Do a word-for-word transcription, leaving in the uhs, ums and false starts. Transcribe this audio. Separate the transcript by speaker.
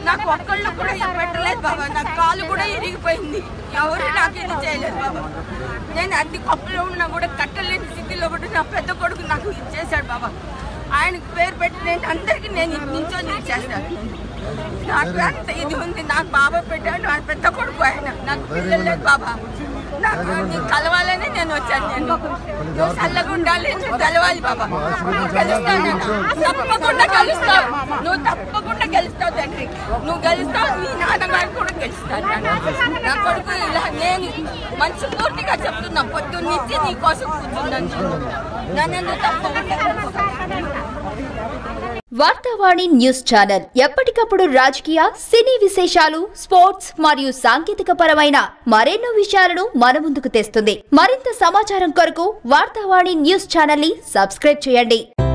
Speaker 1: నాకు ఒక్కళ్ళు కూడా పెట్టలేదు బాబా. నా కాలు కూడా ఇరిగిపోయింది. ఎవరు నాకు ఇది చేయలేదు బాబా. నేను అన్ని కప్పులో ఉన్నా కూడా కట్టలేని స్థితిలో కూడా నా పెద్ద కొడుకు నాకు ఇచ్చేసాడు బాబా. ఆయనకు పేరు పెట్టి నేను అందరికీ నేను నించొని ఇచ్చేస్తాను. నాకు అంత ఇది ఉంది. నాకు బాబా పెట్టాడు. ఆయన పెద్ద కొడుకు ఆయన. నాకు పిల్లలు లేదు బాబా. నాకు నీకు కలవాలని నేను వచ్చాను. నేను నువ్వు చల్లగా ఉండాలి, నువ్వు కలవాలి బాబా. నువ్వు గెలుస్తావు, తప్పకుండా గెలుస్తావు. నువ్వు తప్పకుండా గెలుస్తావు తండ్రి. నువ్వు గెలుస్తావు. నీ నాన్నగారు కూడా గెలుస్తాను. నా కొడుకు ఇలా నేను మంచి పూర్తిగా చెప్తున్నా. పొద్దున్న నుంచి నీ కోసం కూర్చున్నాను. నన్ను తప్పకుండా
Speaker 2: వార్తా వాణి న్యూస్ ఛానల్ ఎప్పటికప్పుడు రాజకీయ, సినీ విశేషాలు, స్పోర్ట్స్ మరియు సాంకేతిక పరమైన మరెన్నో విషయాలను మన ముందుకు తెస్తుంది. మరింత సమాచారం కొరకు వార్తా వాణి న్యూస్ ఛానల్ ని సబ్స్క్రైబ్ చేయండి.